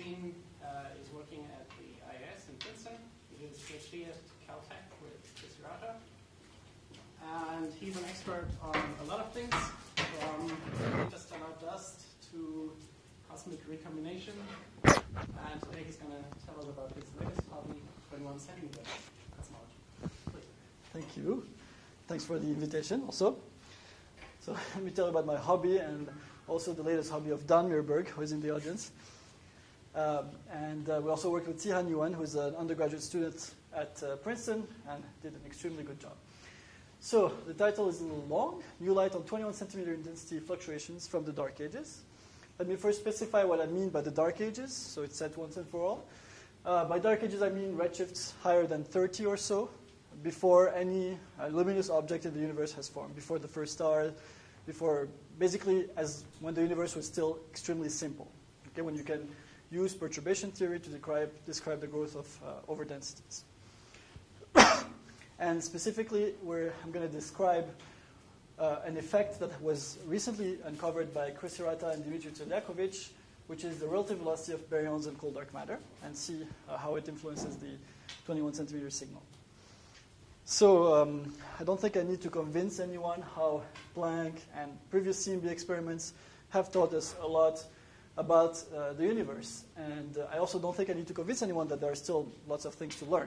Yacine is working at the IIS in Princeton. He did his PhD at Caltech with CITA. And he's an expert on a lot of things, from interstellar dust to cosmic recombination. And today he's going to tell us about his latest hobby, 21 centimeter cosmology. Thank you. Thanks for the invitation also. So let me tell you about my hobby and also the latest hobby of Dan Meerberg, who is in the audience. We also worked with Tihan Yuan, who is an undergraduate student at Princeton and did an extremely good job. So the title is a little long, New Light on 21 centimeter intensity fluctuations from the Dark Ages. Let me first specify what I mean by the Dark Ages, so it's set once and for all. By Dark Ages, I mean redshifts higher than 30 or so, before any luminous object in the universe has formed, before the first star, before basically as when the universe was still extremely simple. Okay, when you can use perturbation theory to describe the growth of overdensities. And specifically, I'm going to describe an effect that was recently uncovered by CITA and Dimitri Tseljakovic, which is the relative velocity of baryons and cold dark matter, and see how it influences the 21 centimeter signal. So I don't think I need to convince anyone how Planck and previous CMB experiments have taught us a lot about the universe. And I also don't think I need to convince anyone that there are still lots of things to learn.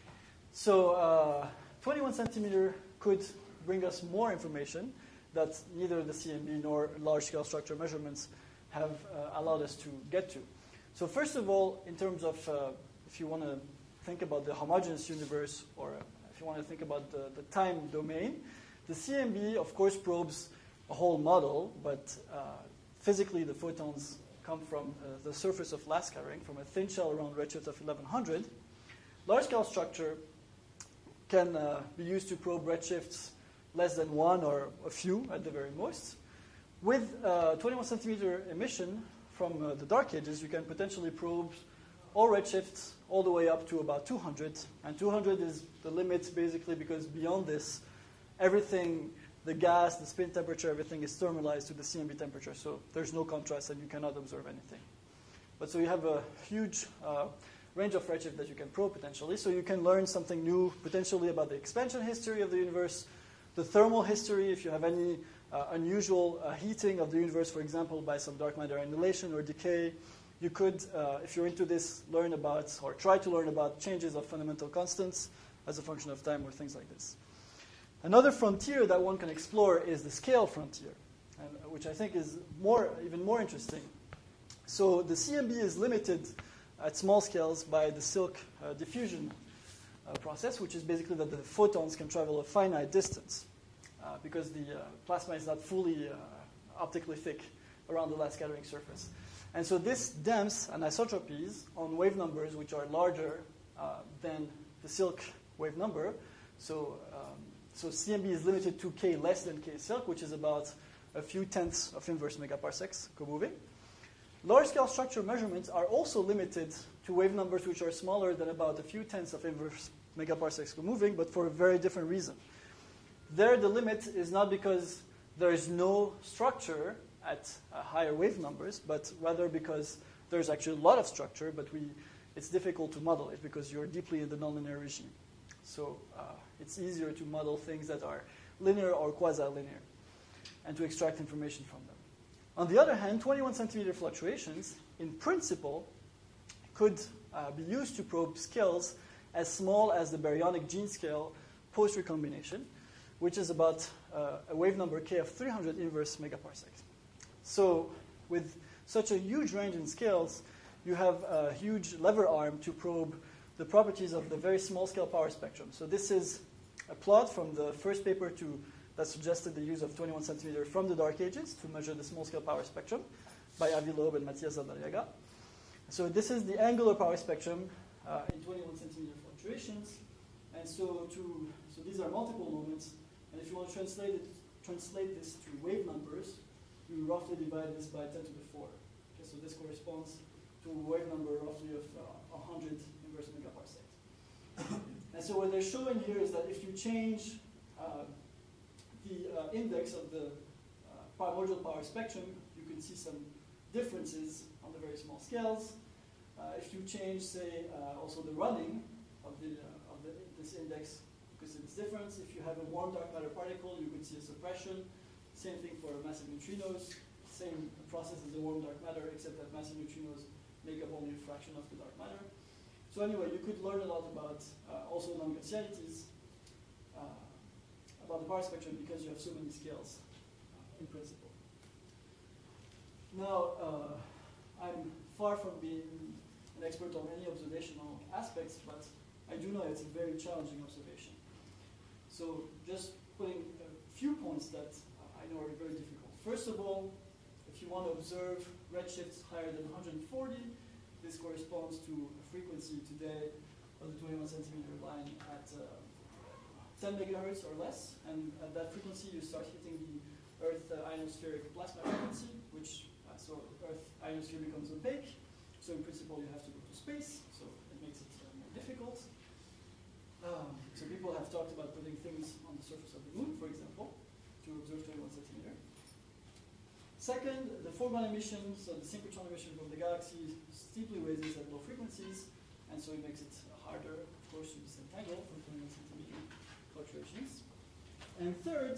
So 21 centimeter could bring us more information that neither the CMB nor large-scale structure measurements have allowed us to get to. So first of all, in terms of if you want to think about the homogeneous universe, or if you want to think about the time domain, the CMB, of course, probes a whole model, but physically the photons come from the surface of last scattering, from a thin shell around redshift of 1100. Large-scale structure can be used to probe redshifts less than 1 or a few at the very most. With 21 centimeter emission from the Dark Ages, you can potentially probe all redshifts all the way up to about 200. And 200 is the limit basically because beyond this, everything, the gas, the spin temperature, everything is thermalized to the CMB temperature. So there's no contrast and you cannot observe anything. But so you have a huge range of redshift that you can probe potentially. So you can learn something new potentially about the expansion history of the universe, the thermal history, if you have any unusual heating of the universe, for example, by some dark matter annihilation or decay. You could, if you're into this, learn about or try to learn about changes of fundamental constants as a function of time or things like this. Another frontier that one can explore is the scale frontier, which I think is even more interesting. So the CMB is limited at small scales by the silk diffusion process, which is basically that the photons can travel a finite distance because the plasma is not fully optically thick around the last scattering surface. And so this damps anisotropies on wave numbers which are larger than the silk wave number. So CMB is limited to k less than k silk, which is about a few tenths of inverse megaparsecs co-moving. Large-scale structure measurements are also limited to wave numbers which are smaller than about a few tenths of inverse megaparsecs co-moving, but for a very different reason. There, the limit is not because there is no structure at higher wave numbers, but rather because there's actually a lot of structure, but it's difficult to model it because you're deeply in the nonlinear regime. So it's easier to model things that are linear or quasi-linear and to extract information from them. On the other hand, 21 centimeter fluctuations, in principle, could be used to probe scales as small as the baryonic gene scale post-recombination, which is about a wave number k of 300 inverse megaparsecs. So with such a huge range in scales, you have a huge lever arm to probe the properties of the very small scale power spectrum. So this is a plot from the first paper that suggested the use of 21 centimeter from the Dark Ages to measure the small scale power spectrum by Avi Loeb and Matthias Zadariaga. So this is the angular power spectrum in 21 centimeter fluctuations. And so these are multiple moments. And if you want to translate this to wave numbers, you roughly divide this by 10 to the 4. Okay, so this corresponds to a wave number roughly of 100 inverse megaparsecs. And so what they're showing here is that if you change the index of the module power spectrum, you can see some differences on the very small scales. If you change, say, also the running of this index, because it's different. If you have a warm dark matter particle, you could see a suppression. Same thing for massive neutrinos. Same process as the warm dark matter, except that massive neutrinos make up only a fraction of the dark matter. So anyway, you could learn a lot about also non-Gaussianities, about the power spectrum, because you have so many scales in principle. Now, I'm far from being an expert on any observational aspects, but I do know it's a very challenging observation. So just putting a few points that I know are very difficult. First of all, if you want to observe redshifts higher than 140, this corresponds to a frequency today of the 21 centimeter line at 10 megahertz or less. And at that frequency, you start hitting the Earth ionospheric plasma frequency, which, so Earth ionosphere becomes opaque. So in principle, you have to go to space. So it makes it more difficult. So people have talked about putting things on the surface of the moon, for example, to observe 21 centimeter. Second, the foreground emission, so the synchrotron emission from the galaxy steeply raises at low frequencies, and so it makes it harder, of course, to disentangle from 21 centimeter fluctuations. And third,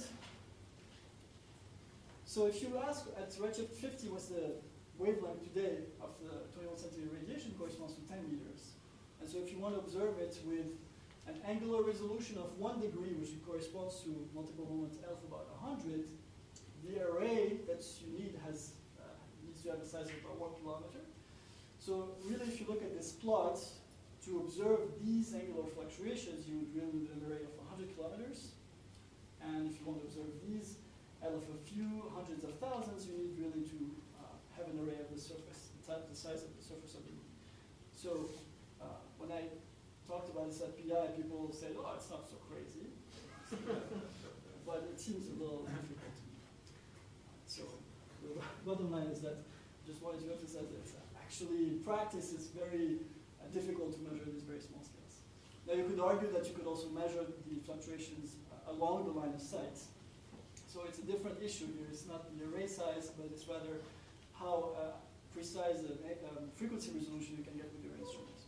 so if you ask at redshift 50 what's the wavelength today of the 21 centimeter radiation, corresponds to 10 meters. And so if you want to observe it with an angular resolution of 1 degree, which corresponds to multiple moments alpha about 100, the array that you need needs to have a size of about 1 kilometer. So really, if you look at this plot, to observe these angular fluctuations, you would really need an array of 100 kilometers. And if you want to observe these out of a few hundreds of thousands, you need really to have an array of the surface, the size of the surface of the moon. So when I talked about this at PI, people said, oh, it's not so crazy. But it seems a little difficult to me. So the bottom line is that I just wanted to emphasize that actually in practice it's very difficult to measure these very small scales. Now you could argue that you could also measure the fluctuations along the line of sight. So it's a different issue here. It's not the array size, but it's rather how precise a frequency resolution you can get with your instruments.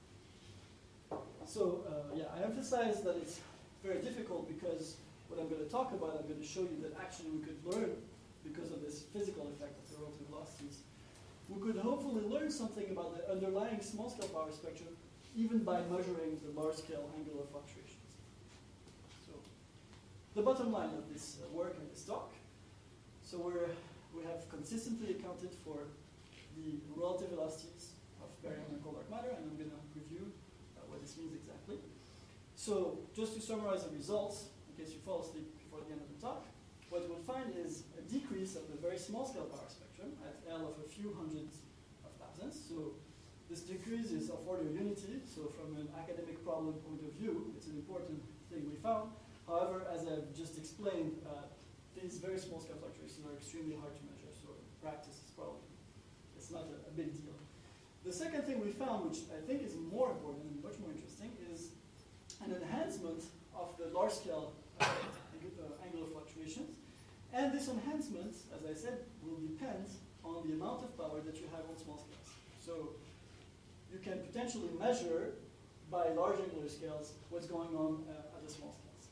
So yeah, I emphasize that it's very difficult because what I'm going to talk about, I'm going to show you that actually we could learn, because of this physical effect of the relative velocities, we could hopefully learn something about the underlying small-scale power spectrum even by measuring the large-scale angular fluctuations. So the bottom line of this work and this talk, so we have consistently accounted for the relative velocities of baryon and cold dark matter, and I'm going to review what this means exactly. So just to summarize the results, in case you fall asleep before the end of the talk, what we'll find is a decrease of the very small scale power spectrum at L of a few hundreds of thousands. So this decrease is of order unity. So from an academic problem point of view, it's an important thing we found. However, as I've just explained, these very small scale fluctuations are extremely hard to measure. So in practice, it's not a big deal. The second thing we found, which I think is more important and much more interesting, is an enhancement of the large scale angular fluctuations. And this enhancement, as I said, will depend on the amount of power that you have on small scales. So you can potentially measure by large angular scales what's going on at the small scales.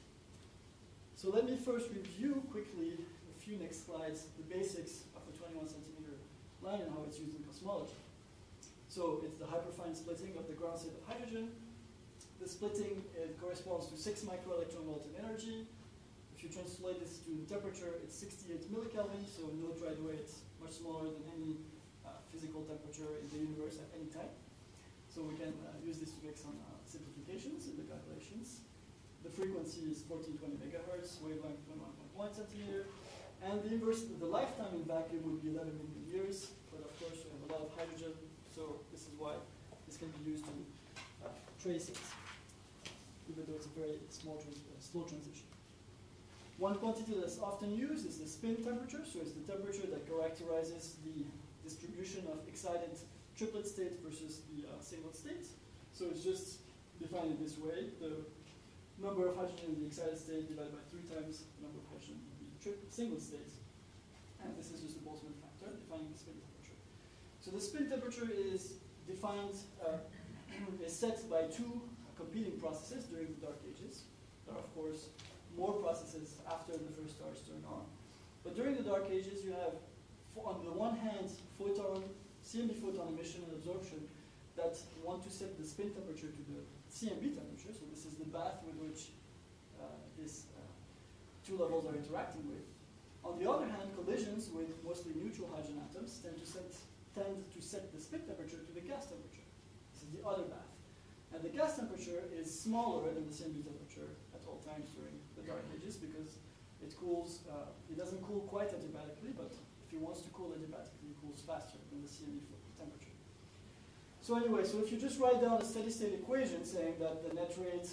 So let me first review quickly, a few next slides, the basics of the 21 centimeter line and how it's used in cosmology. So it's the hyperfine splitting of the ground state of hydrogen. The splitting, it corresponds to 6 microelectron volts of energy. If you translate this to temperature, it's 68 millikelvin, so note right away it's much smaller than any physical temperature in the universe at any time. So we can use this to make some simplifications in the calculations. The frequency is 1420 megahertz, wavelength 21.1 centimeter, and the inverse, the lifetime in vacuum would be 11 million years, but of course we have a lot of hydrogen, so this is why this can be used to trace it, even though it's a very slow transition. One quantity that's often used is the spin temperature, so it's the temperature that characterizes the distribution of excited triplet state versus the singlet state. So it's just defined in this way. The number of hydrogen in the excited state divided by 3 times the number of hydrogen in the singlet state. And this is just the Boltzmann factor defining the spin temperature. So the spin temperature is defined, is set by two competing processes during the Dark Ages. There are, of course, more processes after the first stars turn on. But during the Dark Ages, you have, on the one hand, CMB photon emission and absorption that want to set the spin temperature to the CMB temperature. So this is the bath with which these two levels are interacting with. On the other hand, collisions with mostly neutral hydrogen atoms tend to set the spin temperature to the gas temperature. This is the other bath. And the gas temperature is smaller than the CMB temperature at all times during the Dark Ages because it cools, it doesn't cool quite adiabatically, but if it wants to cool adiabatically, it cools faster than the CMB temperature. So anyway, so if you just write down a steady state equation saying that the net rate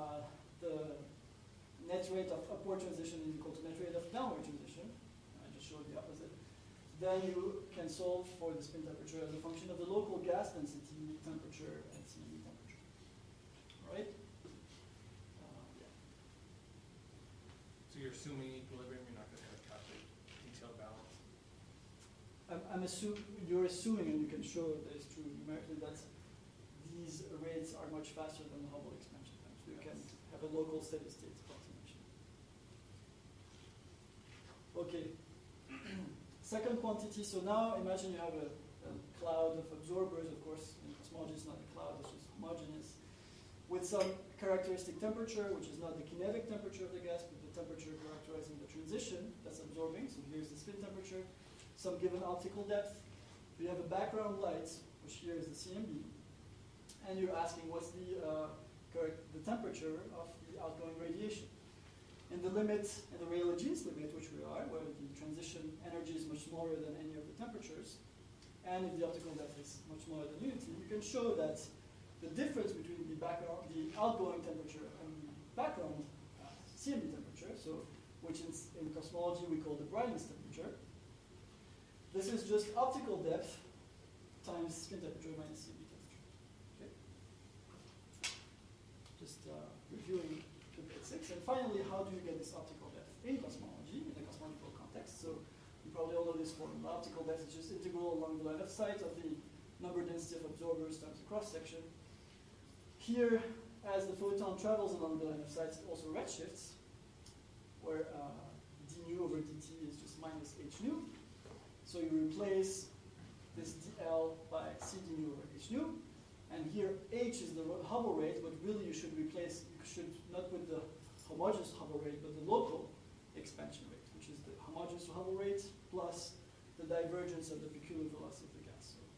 of upward transition is equal to net rate of downward transition, I just showed the opposite, then you can solve for the spin temperature as a function of the local gas density, temperature, and CMB temperature. All right? Yeah. So you're assuming equilibrium, you're not going to calculate detailed balance? You're assuming, and you can show that it's true numerically, that these rates are much faster than the Hubble expansion time. So you can have a local steady state approximation. Okay. Second quantity, so now imagine you have a cloud of absorbers, of course, in cosmology it's not a cloud, it's just homogeneous, with some characteristic temperature, which is not the kinetic temperature of the gas, but the temperature characterizing the transition that's absorbing. So here's the spin temperature, some given optical depth. You have a background light, which here is the CMB, and you're asking what's the temperature of the outgoing radiation. In the limit, in the Rayleigh-Jeans limit, which we are, where the transition energy is much smaller than any of the temperatures, and if the optical depth is much smaller than unity, you can show that the difference between the outgoing temperature and the background CMB temperature, so which in cosmology we call the brightness temperature, this is just optical depth times spin temperature minus CMB temperature. Okay? Just reviewing. And finally, how do you get this optical depth in cosmology, in the cosmological context? So you probably all know this formula. Optical depth is just integral along the line of sight of the number density of absorbers times the cross-section. Here, as the photon travels along the line of sight, it also redshifts, where d nu over dt is just minus h nu. So you replace this dl by c d nu over h nu. And here h is the Hubble rate, but really you should not put the homogeneous Hubble rate, but the local expansion rate, which is the homogeneous Hubble rate plus the divergence of the peculiar velocity of the gas. So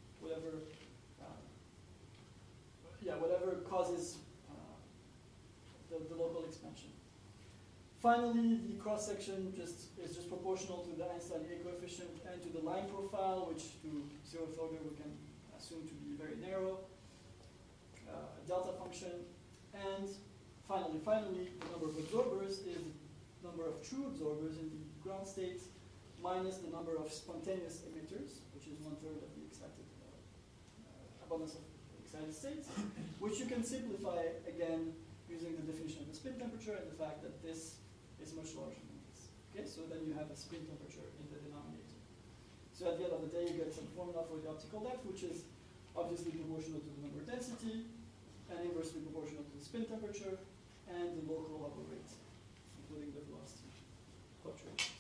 whatever causes the local expansion. Finally, the cross-section is just proportional to the Einstein A coefficient and to the line profile, which to zeroth order we can assume to be very narrow. Delta function, and finally, the number of absorbers is the number of true absorbers in the ground state minus the number of spontaneous emitters, which is 1/3 of the excited abundance of excited states, which you can simplify again using the definition of the spin temperature and the fact that this is much larger than this. Okay, so then you have a spin temperature in the denominator. So at the end of the day, you get some formula for the optical depth, which is obviously proportional to the number density, and inversely proportional to the spin temperature, and the local Hubble rate, including the velocity fluctuations.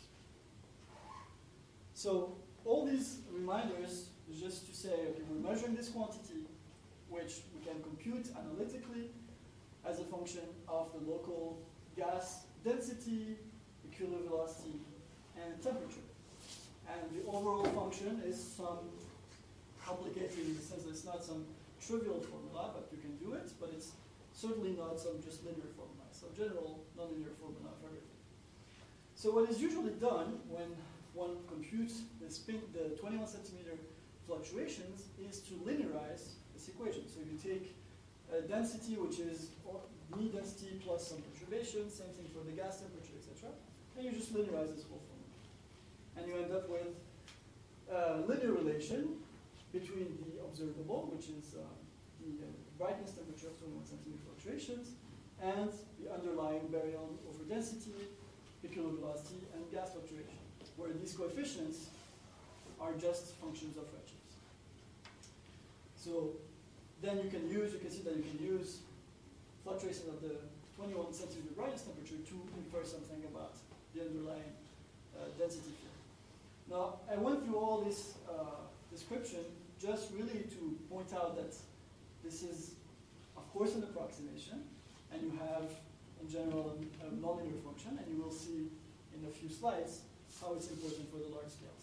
So all these reminders is just to say, okay, we're measuring this quantity, which we can compute analytically as a function of the local gas density, peculiar velocity, and temperature. And the overall function is some complicated in the sense that it's not some trivial formula, but you can do it, but it's certainly not some just linear formula. It's a general nonlinear formula of everything. So what is usually done when one computes the 21 centimeter fluctuations is to linearize this equation. So you take a density, which is knee density plus some perturbation, same thing for the gas temperature, etc. And you just linearize this whole formula. And you end up with a linear relation between the observable, which is the brightness temperature of 21 centimeter fluctuations, and the underlying baryon over density, peculiar velocity, and gas fluctuation, where these coefficients are just functions of redshifts. So then you can see that you can use fluctuations of the 21 centimeter brightness temperature to infer something about the underlying density field. Now, I went through all this description just really to point out that this is, of course, an approximation, and you have, in general, a nonlinear function, and you will see in a few slides how it's important for the large scales.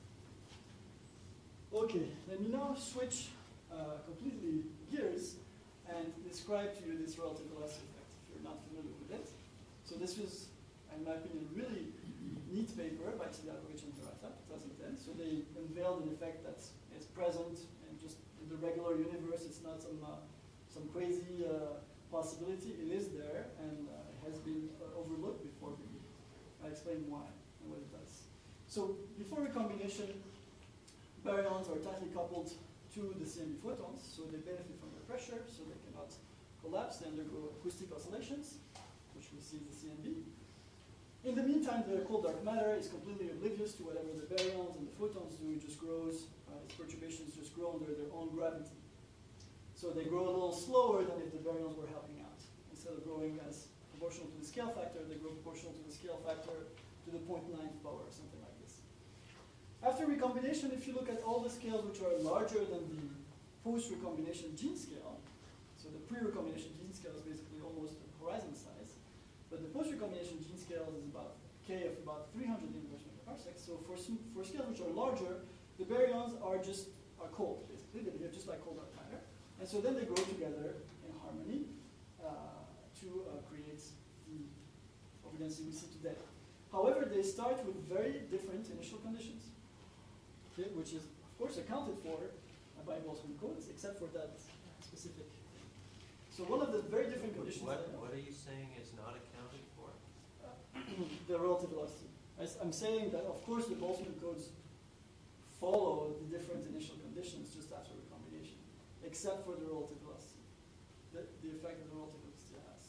Okay, let me now switch completely gears and describe to you this relative velocity effect, if you're not familiar with it. So this was, in my opinion, a really neat paper by Ali-Haimoud and Hirata, 2010. So they unveiled an effect that is present in just in the regular universe. It's not some crazy possibility. It is there, and it has been overlooked before. I explain why and what it does. So before recombination, baryons are tightly coupled to the CMB photons, so they benefit from the pressure, so they cannot collapse. They undergo acoustic oscillations, which we see in the CMB. In the meantime, the cold dark matter is completely oblivious to whatever the baryons and the photons do. It just grows, its perturbations just grow under their own gravity. So they grow a little slower than if the baryons were helping out. Instead of growing as proportional to the scale factor, they grow proportional to the scale factor to the 0.9th power, or something like this. After recombination, if you look at all the scales which are larger than the post-recombination gene scale, so the pre-recombination gene scale is basically almost a horizon size, but the post-recombination gene scale is about k of about 300 inverse megaparsecs. So for scales which are larger, the baryons are cold, basically. They behave just like cold dark matter. And so then they grow together in harmony to create the overdensity we see today. However, they start with very different initial conditions, okay, which is, of course, accounted for by Boltzmann codes, except for that specific. So one of the very different conditions. What are you saying is not accounted for? The relative velocity. I'm saying that, of course, the Boltzmann codes follow the different initial conditions just after recombination, except for the relative velocity, the effect that the relative velocity has.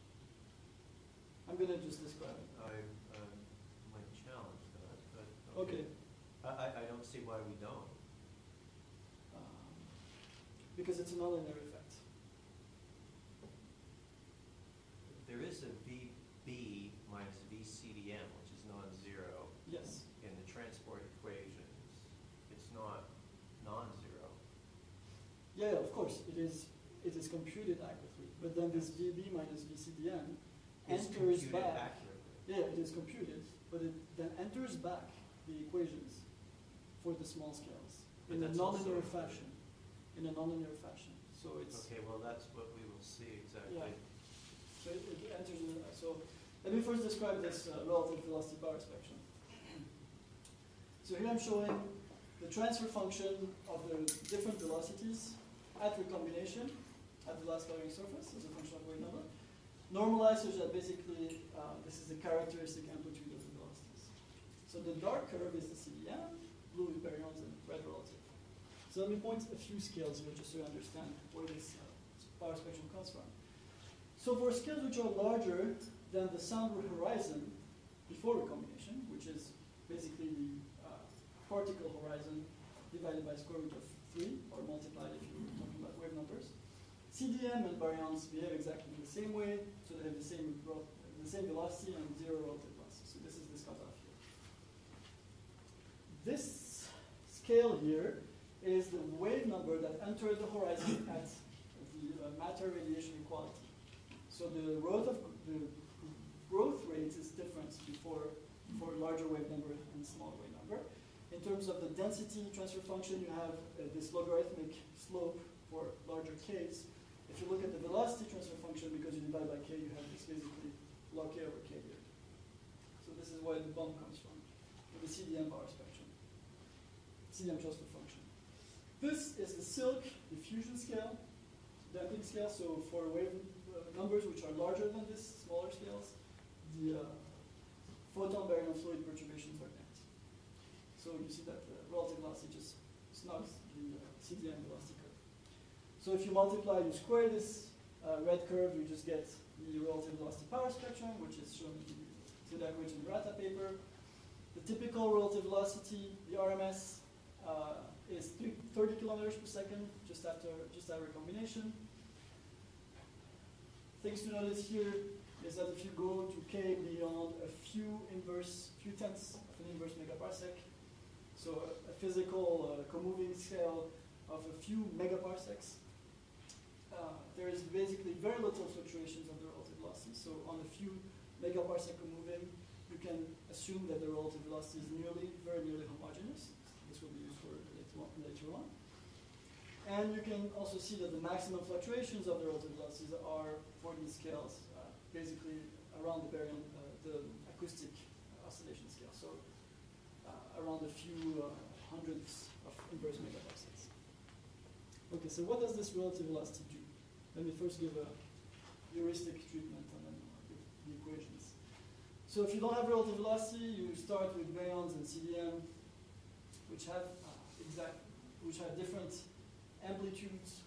I'm going to just describe it. I might challenge that, but Okay. I don't see why we don't. Because it's a nonlinear effect. There is a VB minus VCDM, which is non-zero. Yes. In the transport equations, it's not non-zero. Yeah, of course, it is computed accurately. But then this VB minus VCDM enters back. Accurately. Yeah, it is computed, but it then enters back the equations for the small scales in a nonlinear fashion. In a nonlinear fashion. So it's okay. Well, that's what we will see exactly. Yeah. So it enters in. So let me first describe this relative velocity power spectrum. So here I'm showing the transfer function of the different velocities at recombination at the last coloring surface as a function of wave number, normalized such that basically this is the characteristic amplitude of the velocities. So the dark curve is the CDM, blue is baryons, and red relative. So let me point a few scales here just so you understand where this power spectrum comes from. So for scales which are larger than the sound horizon before recombination, which is basically the particle horizon divided by square root of 3, or multiplied if you're talking about wave numbers, CDM and baryons behave exactly the same way, so they have the same velocity and zero relative velocity. So this is this cutoff here. This scale here is the wave number that enters the horizon at the matter radiation equality. So the growth rate is different for larger wave number and smaller wave number. In terms of the density transfer function, you have this logarithmic slope for larger k's. If you look at the velocity transfer function, because you divide by k, you have this basically log k over k here. So this is where the bump comes from, with the CDM power spectrum. CDM transfer function. This is the silk diffusion scale, damping scale. So for wave numbers which are larger than this, smaller scales, the photon baryon fluid perturbations are damped. So you see that the relative velocity just snugs the CDM velocity curve. So if you multiply, you square this red curve, you just get the relative velocity power spectrum, which is shown in the Ali-Haimoud and Hirata paper. The typical relative velocity, the RMS, is 30 kilometers per second just after recombination. Things to notice here is that if you go to k beyond a few tenths of an inverse megaparsec, so a physical comoving scale of a few megaparsecs, there is basically very little fluctuations of the relative velocity. So on a few megaparsec comoving, you can assume that the relative velocity is very nearly homogeneous. This will be used for later on. And you can also see that the maximum fluctuations of the relative velocities are for these scales, basically around the baryon, the acoustic oscillation scale. So around a few hundreds of inverse megaparsecs. Okay, so what does this relative velocity do? Let me first give a heuristic treatment and then give the equations. So if you don't have relative velocity, you start with baryons and CDM, which have different amplitudes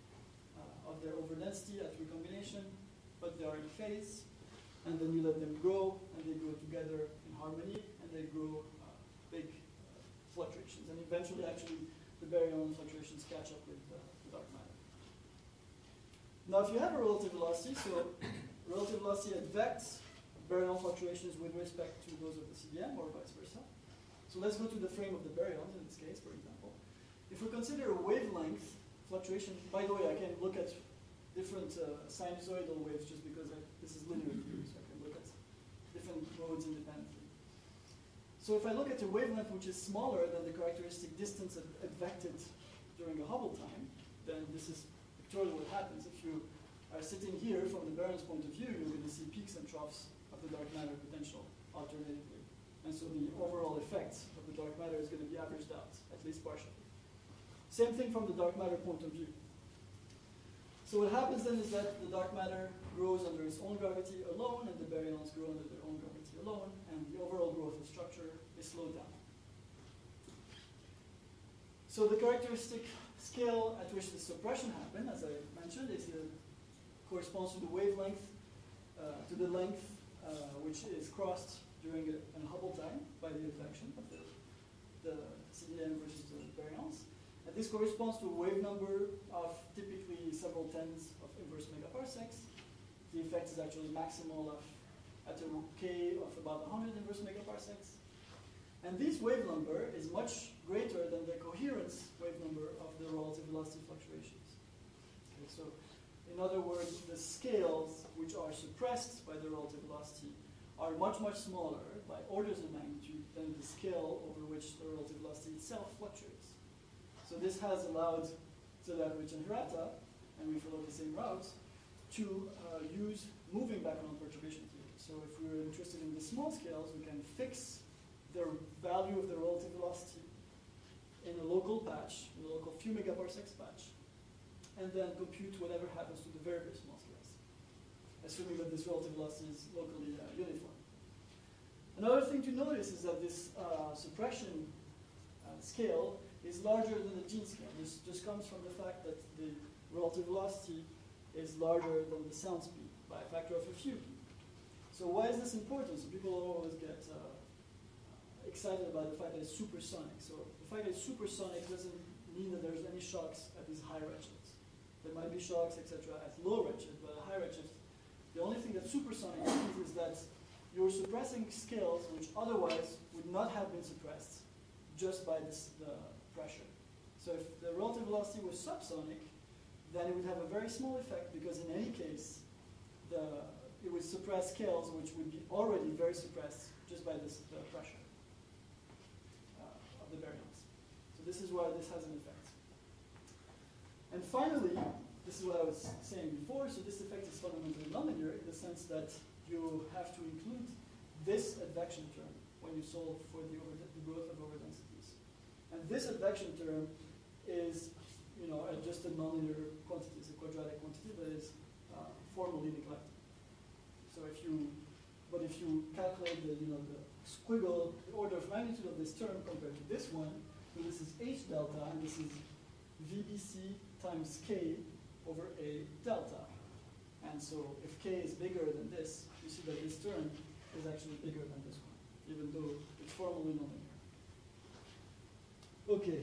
of their overdensity at recombination, but they are in phase, and then you let them grow, and they grow together in harmony, and they grow big fluctuations. And eventually, actually, the baryon fluctuations catch up with the dark matter. Now, if you have a relative velocity, so relative velocity affects baryon fluctuations with respect to those of the CDM, or vice versa. So let's go to the frame of the baryons in this case, for example. If we consider a wavelength fluctuation, by the way, I can look at different sinusoidal waves just because this is linear theory, so I can look at different modes independently. So if I look at a wavelength which is smaller than the characteristic distance advected during a Hubble time, then this is pictorially what happens. If you are sitting here from the baryon's point of view, you're going to see peaks and troughs of the dark matter potential alternatively. And so the overall effect of the dark matter is going to be averaged out, at least partially. Same thing from the dark matter point of view. So what happens then is that the dark matter grows under its own gravity alone, and the baryons grow under their own gravity alone, and the overall growth of structure is slowed down. So the characteristic scale at which the suppression happens, as I mentioned, corresponds to the wavelength, to the length which is crossed during a Hubble time by the advection of the CDM versus the baryons. And this corresponds to a wave number of typically several tens of inverse megaparsecs. The effect is actually maximal at a k of about 100 inverse megaparsecs. And this wave number is much greater than the coherence wave number of the relative velocity fluctuations. Okay, so in other words, the scales which are suppressed by the relative velocity are much, much smaller by orders of magnitude than the scale over which the relative velocity itself fluctuates. So this has allowed Sedgwick and Hirata, and we follow the same routes, to use moving background perturbation theory. So if we're interested in the small scales, we can fix the value of the relative velocity in a local patch, in a local few megaparsecs patch, and then compute whatever happens to the very, very small scales, assuming that this relative velocity is locally uniform. Another thing to notice is that this suppression scale is larger than the gene scale. This just comes from the fact that the relative velocity is larger than the sound speed by a factor of a few. So why is this important? So people always get excited about the fact that it's supersonic. So the fact that it's supersonic doesn't mean that there's any shocks at these high redshifts. There might be shocks, etc., at low redshift, but at high redshift, the only thing that supersonic means is that you're suppressing scales which otherwise would not have been suppressed just by the pressure. So if the relative velocity was subsonic, then it would have a very small effect because in any case, it would suppress scales which would be already very suppressed just by the pressure of the baryons. So this is why this has an effect. And finally, this is what I was saying before, so this effect is fundamentally nonlinear in the sense that you have to include this advection term when you solve for the growth of overdensities. And this advection term is, just a nonlinear quantity. It's a quadratic quantity that is formally neglected. So if you calculate the squiggle, the order of magnitude of this term compared to this one, so this is H delta, and this is VBC times K over A delta. And so if K is bigger than this, you see that this term is actually bigger than this one, even though it's formally nonlinear. Okay,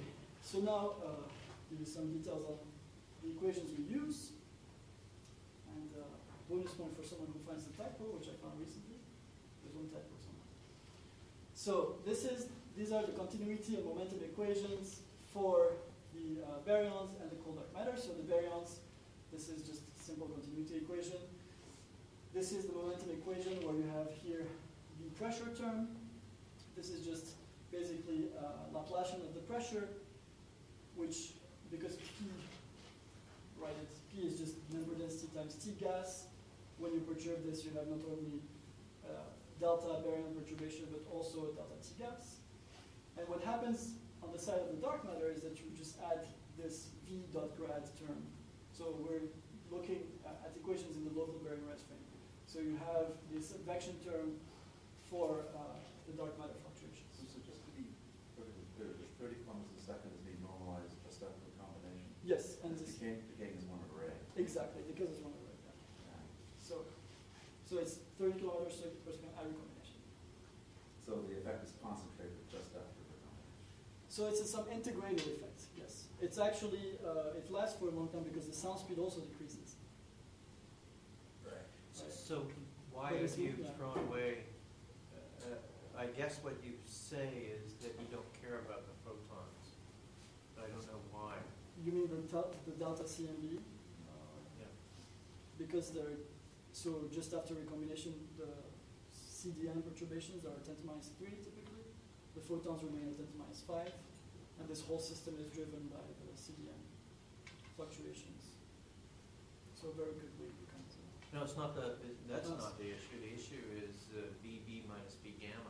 So now, give you some details on the equations we use. And bonus point for someone who finds the typo, which I found recently. There's one typo somewhere. So these are the continuity and momentum equations for the baryons and the cold dark matter. So the baryons, this is just a simple continuity equation. This is the momentum equation where you have here the pressure term. This is just basically Laplacian of the pressure, which, because P, right, P is just member density times T gas. When you perturb this, you have not only delta baryon perturbation, but also delta T gas. And what happens on the side of the dark matter is that you just add this V dot grad term. So we're looking at equations in the local baryon red frame. So you have this advection term for the dark matter fluctuations. So just to be perfectly clear, this 30 kilometers a second is being normalized just after the combination. Yes, and this decaying is one array. Exactly, because it's one array. Yeah. So it's 30 kilometers per second every combination. So the effect is concentrated just after the combination. So it's some integrated effect. Yes, it's actually it lasts for a long time because the sound speed also decreases. Right. So why But have you yeah. thrown away? I guess what you say is that you don't care about the photons. I don't know why. You mean the delta CMB? Yeah. Because they're so just after recombination, the CDM perturbations are 10 to minus 3 typically. The photons remain at 10 to minus 5, and this whole system is driven by the CDM fluctuations. So very quickly it becomes. No, it's not that's not the issue. The issue is VB minus V gamma.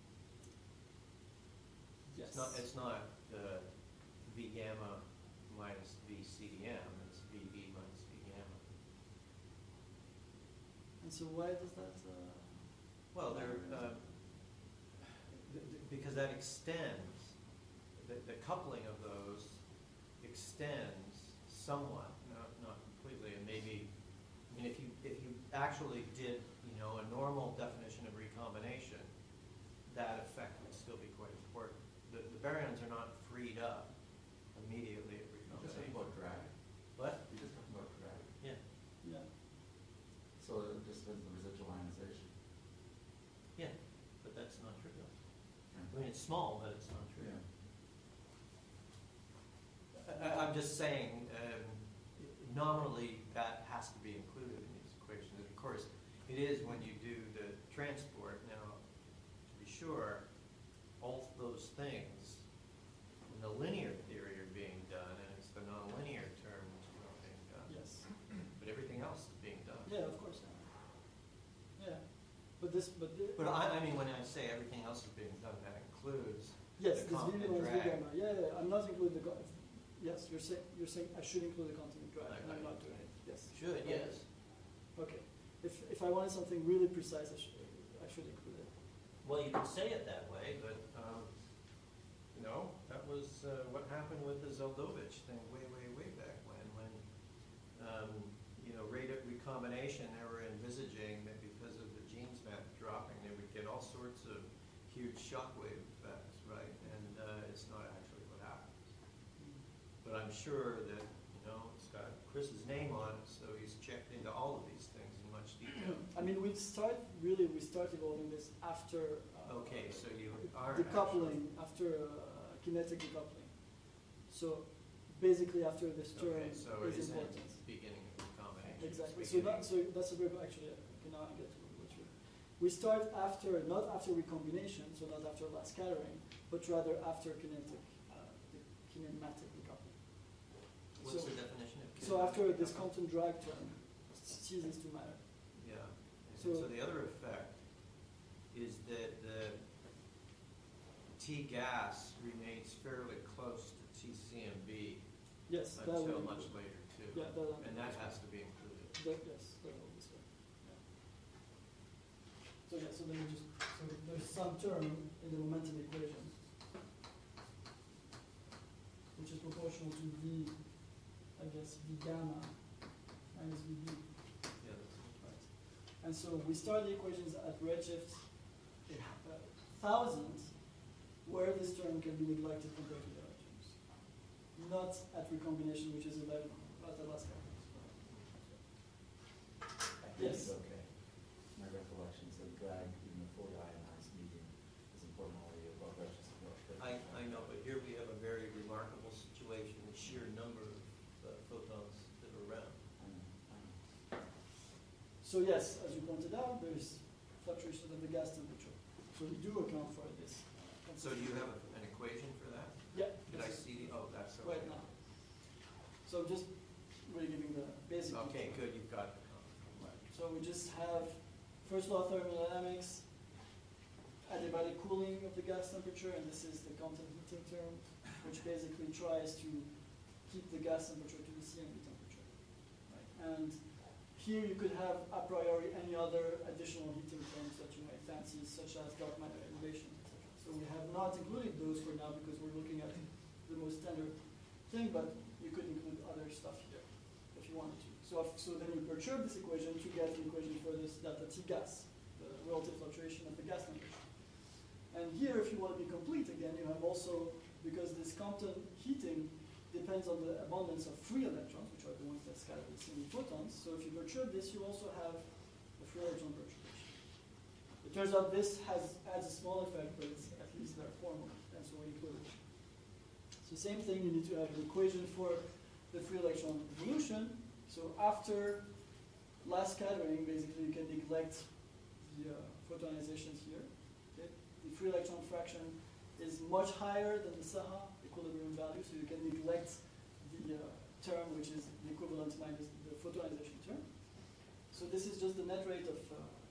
Yes. It's not V gamma minus V CDM. It's VB minus V gamma. And so why does that? Well, because that extends, the coupling of those extends somewhat, not completely, and maybe, I mean, if you actually did, a normal definition of recombination, that effect would still be quite important. The baryons are not freed up immediately at You're just recombination. talking about drag. What? You're just talking about drag. Yeah. Yeah. So it just depends on the residual ionization. Yeah, but that's not trivial. Yeah. I mean, it's small, but it's not trivial. Yeah. I'm just saying, nominally, that has to be included in these equations. And of course, it is when you do the transport. Now, to be sure, all those things in the linear theory are being done, and it's the nonlinear term which is not being done. Yes. But everything else is being done. Yeah, of course. Yeah. But I mean, when I say everything else is being done, that includes yes, the this constant VB minus V drag. gamma. Yeah, I'm not including the. Yes, you're saying I should include the continuum drag, and I'm not doing it. Yes. Should, yes. Okay. If I wanted something really precise, I should include it. Well, you can say it that way, but no, that was what happened with the Zeldovich thing way back when rate of recombination, they were envisaging that because of the genes map dropping, they would get all sorts of huge shockwave effects, right? And it's not actually what happens. But I'm sure that, it's got Chris's name on it, so he's checked into all of these things in much detail. I mean, we start evolving this after Okay, so you are decoupling, after kinetic decoupling. So basically after this term okay, so it is isn't important. beginning of recombination. Exactly. It's So beginning. that's a very good, actually, okay, now I get to what you. We start not after recombination, so not after last scattering, but rather after kinetic, the kinematic decoupling. What's So- the definition of So after kinetic this decoupling? constant drag term ceases to matter. Yeah. So- So the other effect is that the T gas remains fairly close to TCMB Yes, that until will much include. later too. Yeah, And that has to be included. Yes, that will be so. Yeah. So then there's some term in the momentum equation which is proportional to V, I guess, V gamma minus VB. Yeah, that's Right. And so we start the equations at redshift 1,000, where this term can be neglected compared to the other terms. not at recombination, which is 11 at the last count. I think Yes. it's okay. My recollection said drag in the fully ionized medium is important only above redshift of I know, but here we have a very remarkable situation, the sheer number of photons that are around. So yes, as you pointed out, there's fluctuations of the gas temperature. So we do account for this. So do you have an equation for that? Yeah. Did I see the, oh, that's okay. Right now. So just really giving the basic. Okay, good, you've got it. Right. So we just have first law of thermodynamics, adiabatic cooling of the gas temperature, and this is the constant heating term, which basically tries to keep the gas temperature to the CMB temperature. Right? And here you could have a priori any other additional heating terms that you might fancy, such as dark matter elevation, etc. So we have not included those for now because we're looking at the most standard thing, but you could include other stuff here if you wanted to. So then you perturb this equation to get the equation for this delta T gas, the relative fluctuation of the gas temperature. And here, if you want to be complete again, you have also, because this Compton heating depends on the abundance of free electrons, which are the ones that scatter the CME photons. So if you perturb this, you also have the free electron perturbation. It turns out this adds a small effect, but it's at least there formally, and so we include it. So same thing, you need to have an equation for the free electron evolution. So after last scattering, basically you can neglect the photonizations here. Okay? The free electron fraction is much higher than the Saha equilibrium value, so you can neglect the term which is the equivalent minus the photonization term. So this is just the net rate of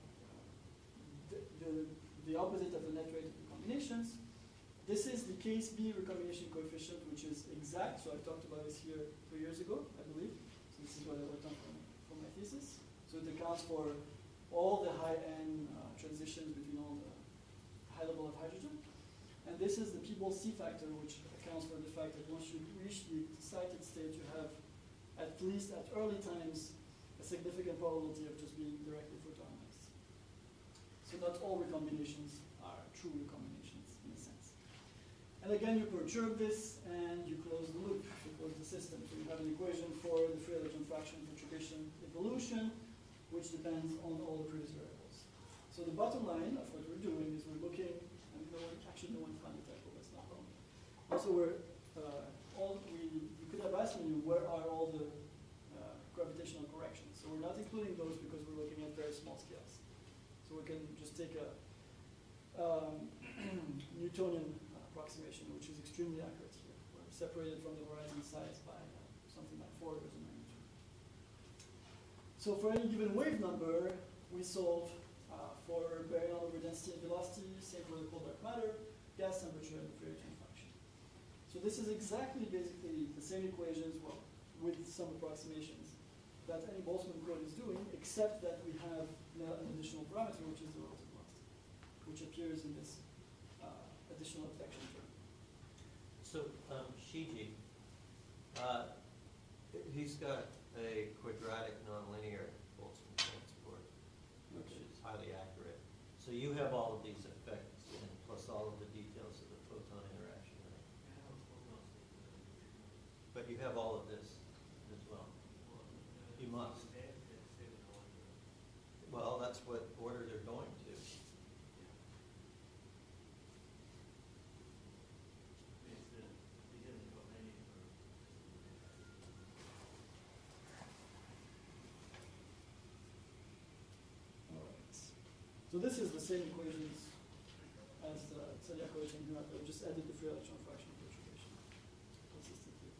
the opposite of the net rate of the combinations. This is the case B recombination coefficient, which is exact. So I talked about this here 2 years ago, I believe. So this is what I worked on for my thesis. So it accounts for all the high-end transitions between all the high level of hydrogen. And this is the Peebles C factor, which accounts for the fact that once you reach the excited state, you have, at least at early times, a significant probability of just being directly photonized. So not all recombinations are true recombinations, in a sense. And again, you perturb this, and you close the loop, you close the system. So you have an equation for the free electron fraction perturbation evolution, which depends on all the previous variables. So the bottom line of what we're doing is we're looking, and no one found the typo, that's not wrong. Also, we could have asked you where are all the gravitational corrections. So we're not including those because we're looking at very small scales. So we can just take a Newtonian approximation, which is extremely accurate here. We're separated from the horizon size by something like 4 orders of magnitude. So for any given wave number, we solve for baryon over density and velocity, same for the cold dark matter, gas temperature, and the free electron fraction. So this is exactly basically the same equations, well, with some approximations that any Boltzmann code is doing, except that we have an additional parameter, which is the relative velocity, which appears in this additional affection term. So Shiji, he's got a quadratic nonlinear Boltzmann transport, which is highly accurate. So you have all of these effects and plus all of the details of the photon interaction, right? But you have all of this as well. You must. Well, that's what order they're going to. So this is the same equations as the Celia equation here. I just added the free electron fraction perturbation consistently.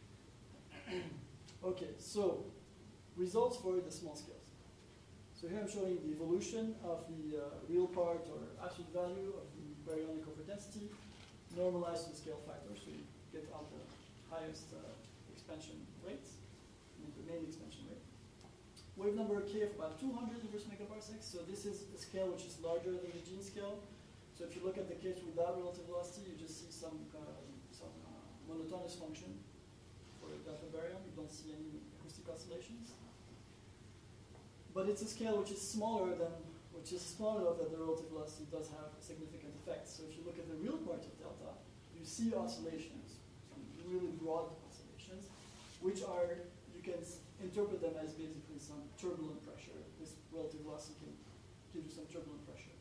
Okay, so results for the small scales. So here I'm showing the evolution of the real part or absolute value of the baryonic over density normalized to the scale factor. So you get out the highest expansion rates, the main expansion rate. Wave number k of about 200 inverse megaparsecs. So this is a scale which is larger than the gene scale. So if you look at the case without relative velocity, you just see some monotonous function for the delta baryon. You don't see any acoustic oscillations. But it's a scale which is smaller enough that the relative velocity does have a significant effect. So if you look at the real part of delta, you see oscillations, some really broad which are, you can interpret them as basically some turbulent pressure. This relative velocity can give you some turbulent pressure.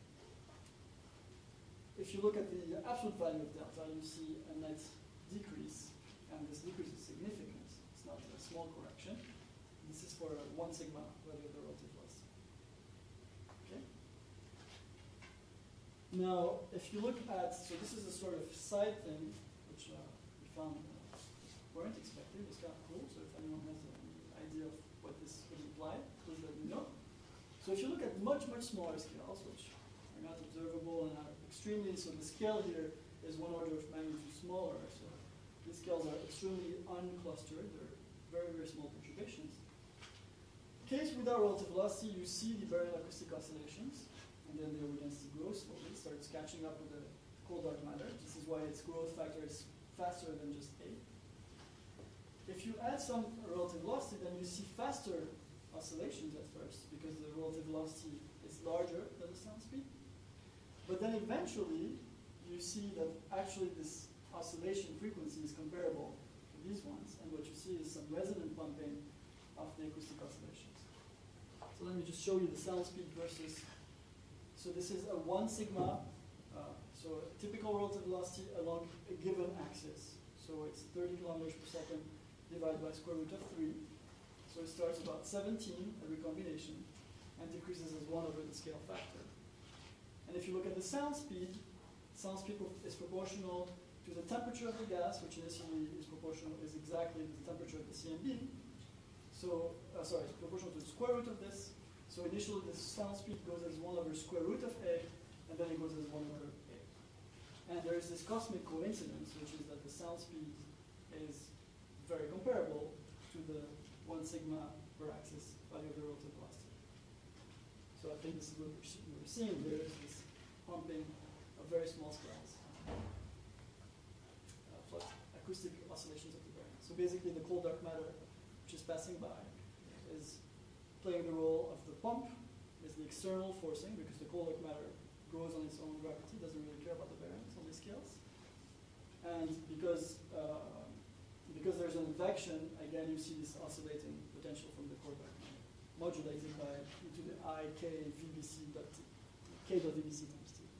If you look at the absolute value of delta, you see a net decrease, and this decrease is significant. It's not a small correction. This is for 1 sigma value of the relative velocity. Okay? Now, if you look at, so this is a sort of side thing, which we found weren't expected. It's kind of cool. So if anyone has any idea of what this would imply, please let me know. So if you look at much, much smaller scales, which are not observable and are extremely, so the scale here is 1 order of magnitude smaller. So these scales are extremely unclustered. They're very, very small perturbations. In case without relative velocity, you see the baryon acoustic oscillations, and then the over density grows slowly, starts catching up with the cold dark matter. This is why its growth factor is faster than just 8. If you add some relative velocity, then you see faster oscillations at first, because the relative velocity is larger than the sound speed. But then eventually, you see that actually this oscillation frequency is comparable to these ones, and what you see is some resonant pumping of the acoustic oscillations. So let me just show you the sound speed versus, so this is a 1 sigma, so a typical relative velocity along a given axis. So it's 30 kilometers per second divided by square root of 3. So it starts about 17 every combination and decreases as 1 over the scale factor. And if you look at the sound speed is proportional to the temperature of the gas, which initially is exactly the temperature of the CMB. So, sorry, it's proportional to the square root of this. So initially the sound speed goes as 1 over square root of A, and then it goes as 1 over A. And there is this cosmic coincidence, which is that the sound speed is very comparable to the 1 sigma per axis value of the relative velocity. So I think this is what we're seeing here, is this pumping of very small scales. Acoustic oscillations of the baryon. So basically the cold dark matter, which is passing by, is playing the role of the pump, is the external forcing, because the cold dark matter grows on its own gravity, doesn't really care about the baryons on these scales. And because there's an advection, again you see this oscillating potential from the cold dark matter, modulated by e to the I k VBC dot t, k dot VBC times t.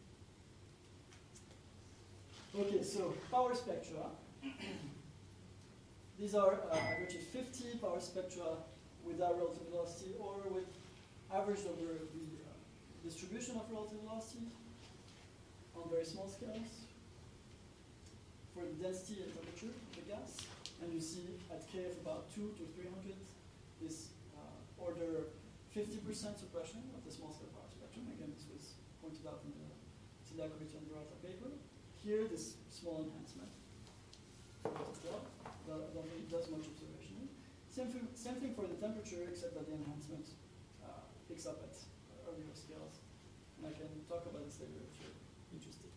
Okay, so power spectra. These are average 50 power spectra without relative velocity, or with averaged over the distribution of relative velocity on very small scales for the density and temperature of the gas. And you see at K of about 2 to 300, this order 50% suppression of the small scale power spectrum. Again, this was pointed out in the CITA and Durata paper. Here, this small enhancement. Don't really does much observation. Same thing for the temperature, except that the enhancement picks up at earlier scales. And I can talk about this later if you're interested.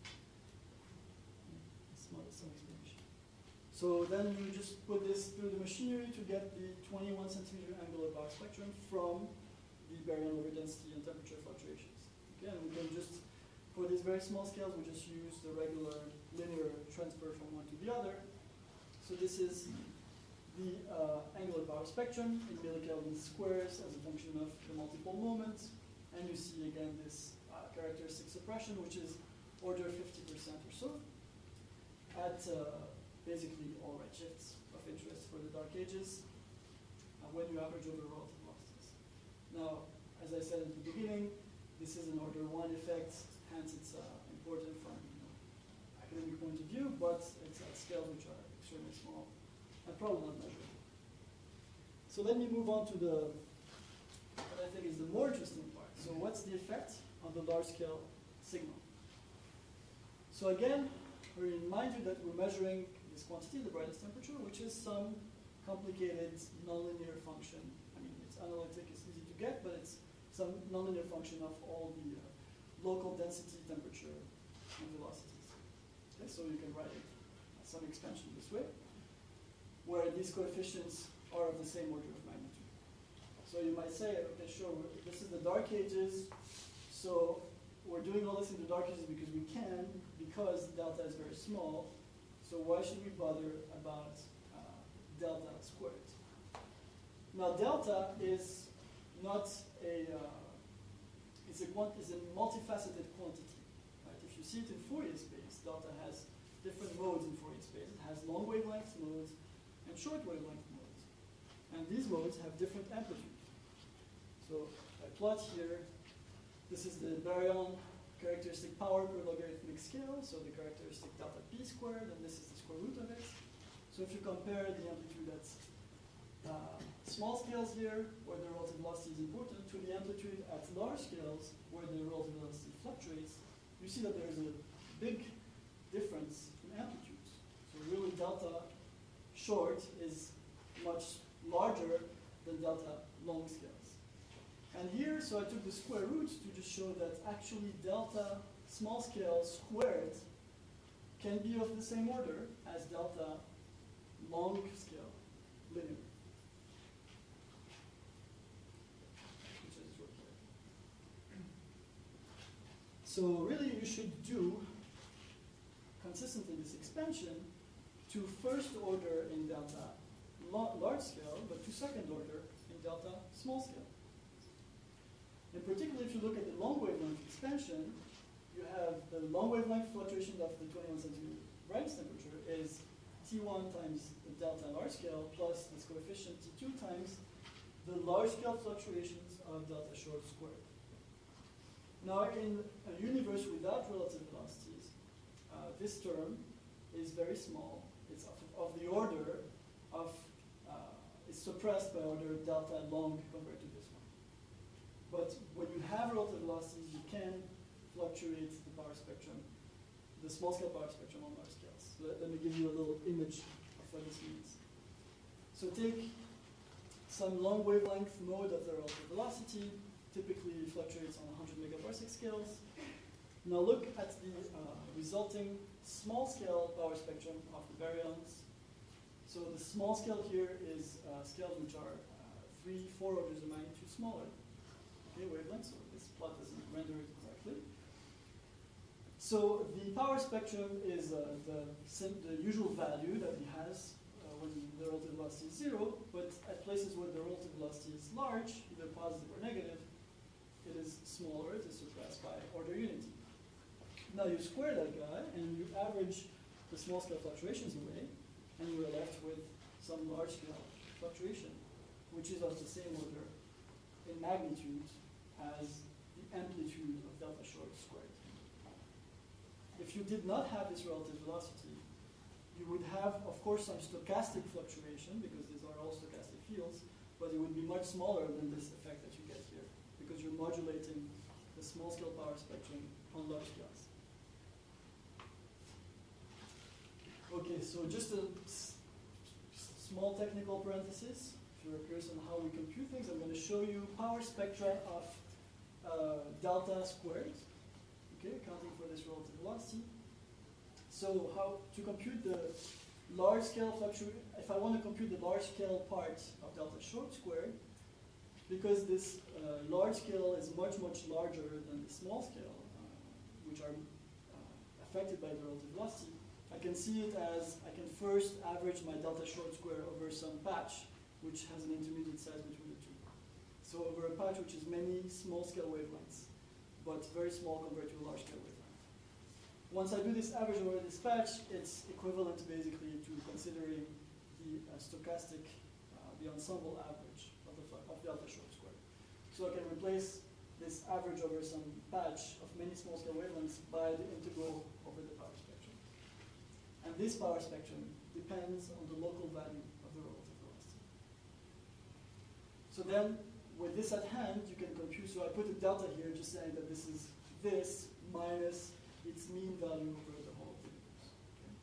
Some explanation. So then you just put this through the machinery to get the 21 centimeter angular power spectrum from the baryon over density and temperature fluctuations. Again, we can just, for these very small scales, we just use the regular linear transfer from one to the other. So this is the angular power spectrum in millikelvin squares as a function of the multiple moments. And you see again this characteristic suppression, which is order 50% or so, at basically all redshifts of interest for the dark ages when you average over relative velocities. Now, as I said at the beginning, this is an order 1 effect, hence it's important from academic point of view, but it's at scales which are extremely small and probably not measurable. So let me move on to what I think is the more interesting part. So what's the effect on the large scale signal? So again, we remind you that we're measuring this quantity, the brightness temperature, which is some complicated nonlinear function. I mean, it's analytic, it's easy to get, but it's some nonlinear function of all the local density, temperature, and velocities. Okay, so you can write it as some expansion this way, where these coefficients are of the same order of magnitude. So you might say, okay, sure, this is the dark ages, so we're doing all this in the dark ages because we can, because delta is very small, so why should we bother about delta squared? Now delta is not a is a multifaceted quantity. Right? If you see it in Fourier space, delta has different modes in Fourier space. It has long wavelength modes and short wavelength modes. And these modes have different amplitudes. So I plot here, this is the baryon characteristic power per logarithmic scale, so the characteristic delta p squared, and this is the square root of it. So if you compare the amplitude at small scales here, where the relative velocity is important, to the amplitude at large scales, where the relative velocity fluctuates, you see that there's a big difference in amplitudes. So really delta short is much larger than delta long scales. And here, so I took the square root to just show that actually delta small scale squared can be of the same order as delta long scale linear. Which is right here. So really you should do consistently this expansion to first order in delta large scale, but to second order in delta small scale. In particular, if you look at the long wavelength expansion, you have the long wavelength fluctuation of the 21 centimeter brightness temperature is T1 times the delta large scale plus this coefficient T2 times the large scale fluctuations of delta short squared. Now, in a universe without relative velocities, this term is very small. It's of the order of, it's suppressed by order delta long compared to this one. But when you have relative velocities, you can fluctuate the power spectrum, the small scale power spectrum on large scales. So let me give you a little image of what this means. So take some long wavelength mode of the relative velocity, typically fluctuates on 100 megaparsec scales. Now look at the resulting small scale power spectrum of the baryons. So the small scale here is scales which are 3-4 orders of magnitude smaller. Okay, wavelength, so this plot doesn't render it correctly. So the power spectrum is the usual value that it has when the relative velocity is 0, but at places where the relative velocity is large, either positive or negative, it is smaller, it is suppressed by order unity. Now you square that guy and you average the small scale fluctuations away, and you are left with some large scale fluctuation, which is of the same order in magnitude as the amplitude of delta short squared. If you did not have this relative velocity, you would have, of course, some stochastic fluctuation, because these are all stochastic fields, but it would be much smaller than this effect that you get here, because you're modulating the small scale power spectrum on large scales. Okay, so just a small technical parenthesis. If you're curious on how we compute things, I'm going to show you power spectra of delta squared, okay, accounting for this relative velocity. So how to compute the large scale fluctuation, if I want to compute the large scale part of delta short squared, because this large scale is much, much larger than the small scale, which are affected by the relative velocity, I can see it as, I can first average my delta short square over some patch, which has an intermediate size between the two. So over a patch which is many small scale wavelengths, but very small compared to a large scale wavelength. Once I do this average over this patch, it's equivalent basically to considering the stochastic, the ensemble average of delta short squared. So I can replace this average over some patch of many small scale wavelengths by the integral over the power spectrum. And this power spectrum depends on the local value of the relative velocity. So then, with this at hand, you can compute, so I put a delta here just saying that this is this minus its mean value over the whole of the universe. Okay.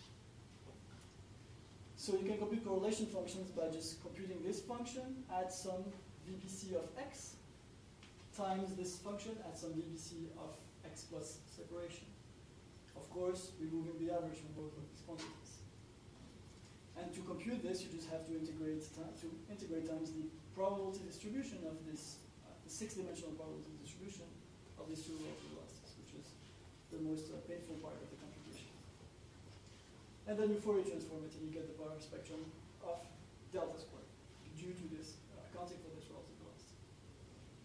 So you can compute correlation functions by just computing this function at some VPC of x times this function at some VPC of x plus separation. Of course, removing the average from both of these quantities. And to compute this, you just have to integrate times the probability distribution of this, the 6-dimensional probability distribution of these two relative velocities, which is the most painful part of the computation. And then you Fourier transform it, and you get the power spectrum of delta squared due to this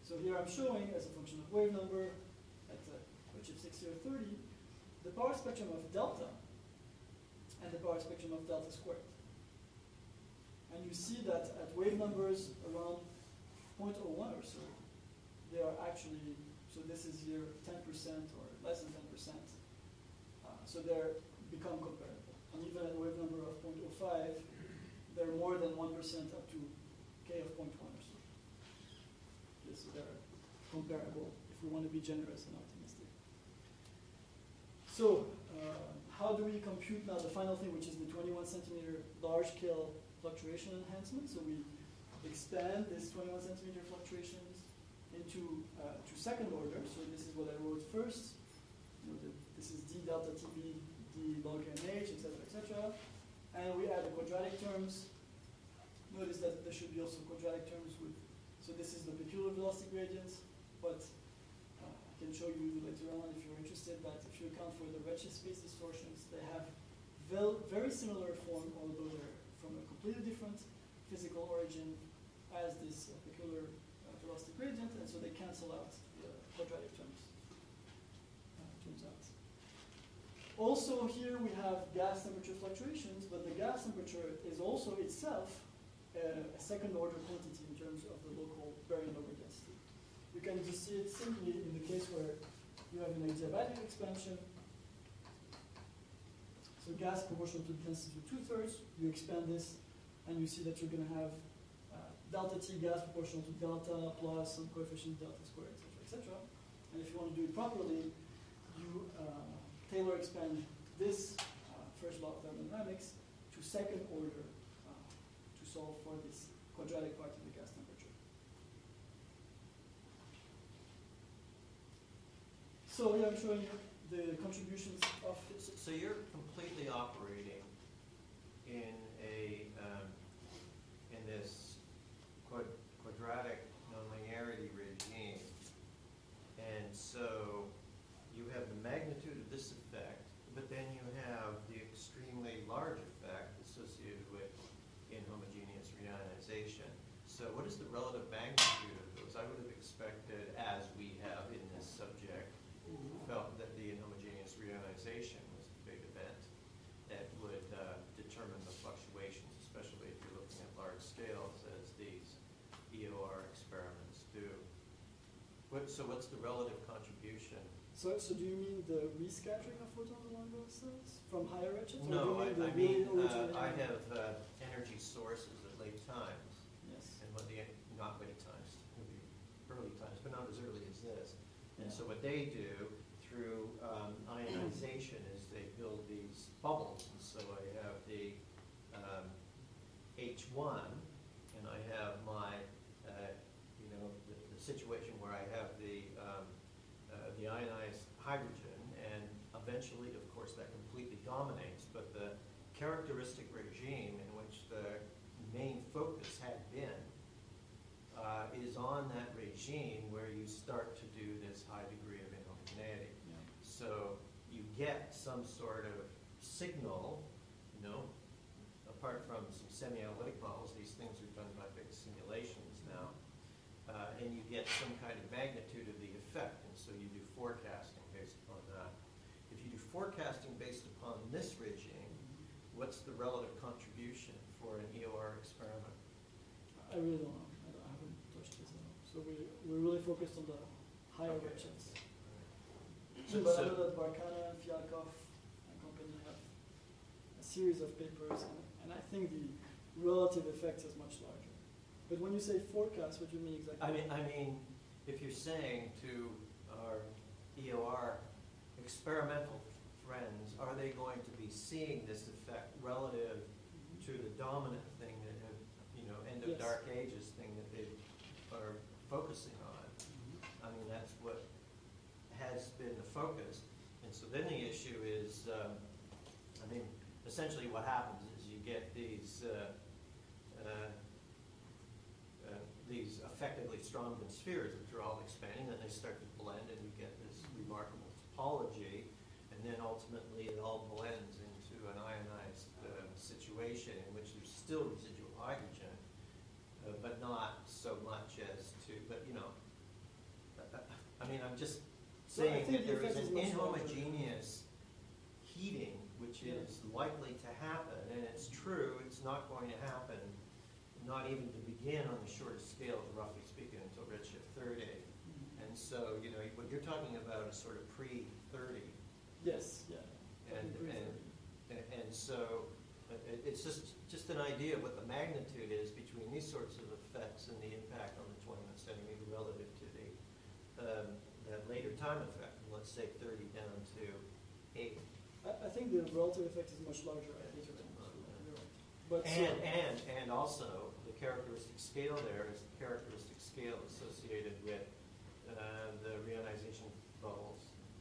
So here I'm showing, as a function of wave number, at redshift 60 or 30, the power spectrum of delta and the power spectrum of delta squared. And you see that at wave numbers around 0.01 or so, they are actually, so this is here 10% or less than 10%. So they're become comparable. And even at a wave number of 0.05, they're more than 1% up to k of 0.1 or so. Okay, so they're comparable if we want to be generous and optimistic. So how do we compute now the final thing, which is the 21 centimeter large scale fluctuation enhancement? So we expand this 21 centimeter fluctuations into to second order. So this is what I wrote first. This is d delta TB, d log NH, etc., and we add the quadratic terms. Notice that there should be also quadratic terms with, so this is the peculiar velocity gradients, but I can show you later on if you're interested that if you account for the redshift space distortions, they have very similar form, although they're from a completely different physical origin as this peculiar velocity gradient, and so they cancel out the quadratic terms. Turns out. Also here we have gas temperature fluctuations, but the gas temperature is also itself a second order quantity in terms of the local baryon over density. You can just see it simply in the case where you have an adiabatic expansion. So gas proportional to the density to 2/3, you expand this, and you see that you're going to have delta T gas proportional to delta plus some coefficient delta squared, etc. And if you want to do it properly, you Taylor expand this first law of thermodynamics to second order to solve for this quadratic part of the gas temperature. So here I'm showing you the contributions of. So you're completely operating in a in this quadratic nonlinearity regime, and so you have the magnitude of this effect, but then you have the extremely large effect associated with inhomogeneous reionization. So what is the relative magnitude of those? I would have expected, as we have in this subject, felt that the inhomogeneous reionization was the big event that would determine the fluctuations, especially if you're looking at large scales, as these EOR experiments do. So what's the relative contribution? So do you mean the rescattering of photons along those cells from higher redshifts? No, I I have energy sources at late times. Yes. And not late times, maybe early times, but not as early as this. And so what they do through ionization is they build these bubbles. And so I have the H1, and I have my, the situation where I have the ionized hydrogen, and eventually, of course, that completely dominates. But the characteristic regime in which the main focus had been is on that regime where you start to do this high degree of inhomogeneity. Yeah. So you get some sort of signal, apart from some semi-analytic models. These things are done by big simulations now. And you get some kind of magnitude of the effect, and so you do forecasting based upon that. If you do forecasting based upon this regime, what's the relative contribution for an EOR experiment? I really don't know. I haven't touched this at all. So we're really focused on the higher redshifts. So, but I know that Barkana and Fialkov and company have a series of papers, and I think the relative effect is much larger. But when you say forecast, what do you mean exactly? I mean, if you're saying to our EOR experimental friends, are they going to be seeing this effect relative to the dominant thing that have, end of Dark Ages thing that they are focusing on? I mean, that's what has been the focus. And so then the issue is, essentially what happens is you get these effectively Strontian spheres which are all expanding, and they start to blend, and you get this remarkable topology, and then ultimately it all blends into an ionized situation in which there's still residual hydrogen, but not so much as to, but I mean, I'm just So I saying think that the there is effect is an much larger. inhomogeneous heating which Yeah. is likely to happen, and it's true, it's not going to happen, not even to begin on the shortest scale, roughly speaking, until redshift 30. And so, you know, what you're talking about is sort of pre-30. Yes, yeah. And, Pre-30. and so it's just an idea of what the magnitude is between these sorts of effects and the impact on the 21st centimeter relative to the that later time effect, from, let's say 30 down to 8. I think the relative effect is much larger at later times. You're right. But And also the characteristic scale there is the characteristic scale associated with the reionization bubbles.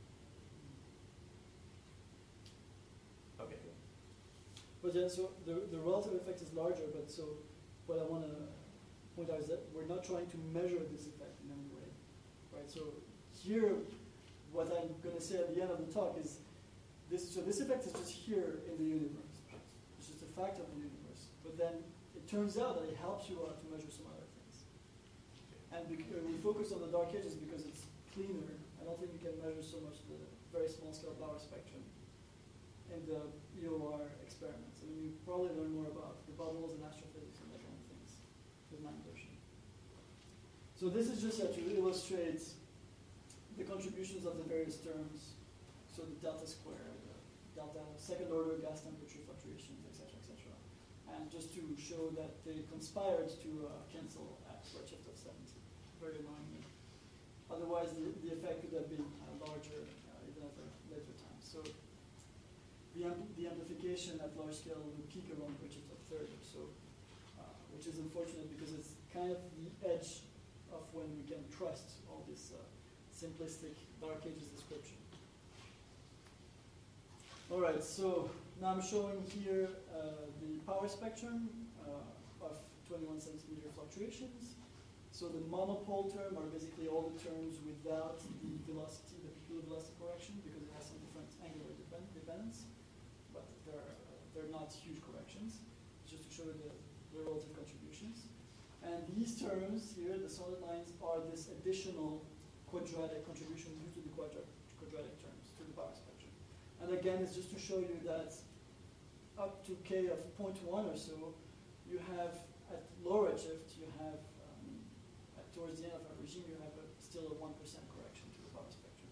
Okay. But yeah, so the relative effect is larger, but so what I want to point out is that we're not trying to measure this effect in any way, right? So here, what I'm going to say at the end of the talk is this. So this effect is just here in the universe. It's just a fact of the universe. But then it turns out that it helps you out to measure some other things. And we focus on the dark ages because it's cleaner. I don't think you can measure so much the very small scale power spectrum in the EOR experiments. I mean, you probably learn more about the bubbles and astrophysics and that kind of things with my version. So this is just to illustrate the contributions of the various terms. So the delta square, the delta second order gas temperature fluctuations, etc., etc. And just to show that they conspired to cancel at redshift of 70, very annoyingly. Otherwise, the effect could have been larger even at a later time. So the amplification at large scale will peak around redshift of 30, so which is unfortunate because it's kind of the edge of when we can trust all this simplistic dark ages description. All right, so now I'm showing here the power spectrum of 21 centimeter fluctuations. So the monopole term are basically all the terms without the velocity, the peculiar velocity correction, because it has some different angular dependence, but they're not huge corrections. It's just to show the relative contributions. And these terms here, the solid lines, are this additional quadratic contribution due to the quadratic terms to the power spectrum. And again, it's just to show you that up to k of 0.1 or so, you have, at low redshift, you have, towards the end of our regime, you have still a 1% correction to the power spectrum.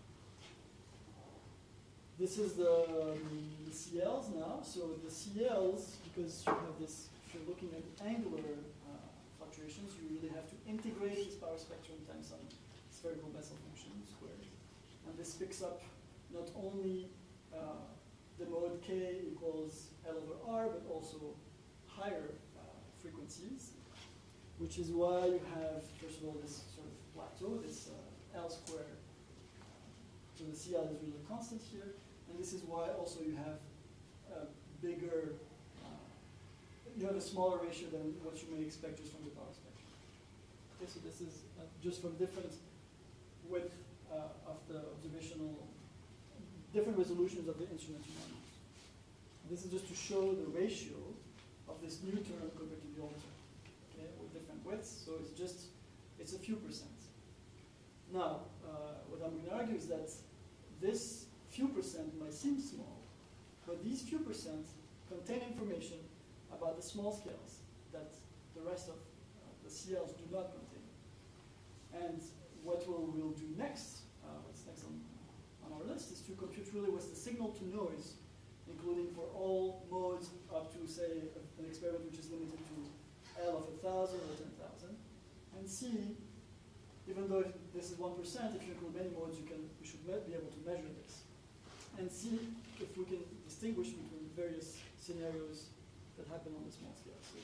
This is the CLs now. So the CLs, because you have this, if you're looking at angular fluctuations, you really have to integrate this power spectrum times some spherical Bessel function squared. And this picks up not only the mode k equals L over R, but also higher frequencies, which is why you have, first of all, this sort of plateau, this L squared. So the CL is really constant here. And this is why also you have a bigger, you have a smaller ratio than what you may expect just from the power spectrum. Okay, so this is just from different width of the observational, different resolutions of the instrument you want. This is just to show the ratio of this new term compared to the old term. Okay, with different widths, so it's a few percent. Now, what I'm going to argue is that this few percent might seem small, but these few percent contain information about the small scales that the rest of the CLs do not contain. And what we'll do next, what's next on our list, is to compute really what's the signal to noise, including for all modes up to, say, an experiment which is limited to L of 1,000 or 10,000, and see, even though this is 1%, if you include many modes, we should be able to measure this, and see if we can distinguish between various scenarios that happen on the small scale. So,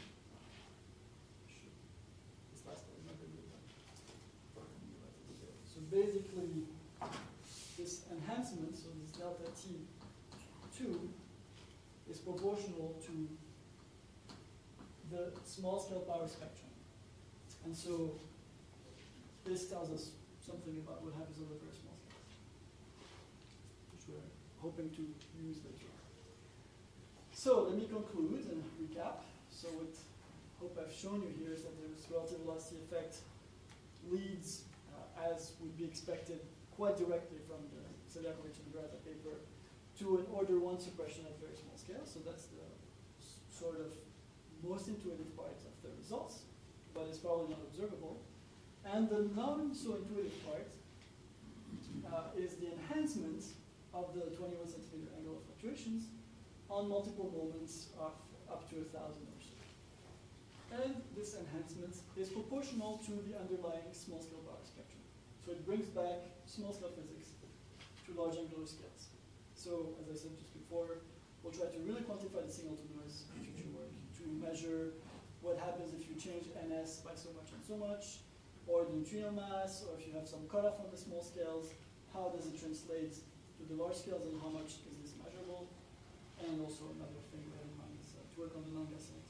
this last one is not going to be done. So basically, this enhancement, so this delta T2, is proportional to the small scale power spectrum. And so this tells us something about what happens on the very small scale, which we're hoping to use later on. So let me conclude and recap. So what I hope I've shown you here is that this relative velocity effect leads as would be expected quite directly from the Seliakovic and Grata paper, to an order 1 suppression at very small scale. So that's the sort of most intuitive part of the results, but it's probably not observable. And the non-so-intuitive part is the enhancement of the 21 centimeter angular fluctuations on multiple moments of up to 1,000 or so. And this enhancement is proportional to the underlying small-scale power spectrum. So it brings back small-scale physics to large angular scales. So, as I said just before, we'll try to really quantify the signal-to-noise in future work to measure what happens if you change NS by so much and so much, or the neutrino mass, or if you have some cutoff on the small scales, how does it translate to the large scales, and how much is this measurable? And also another thing we have in mind is to work on the non-gas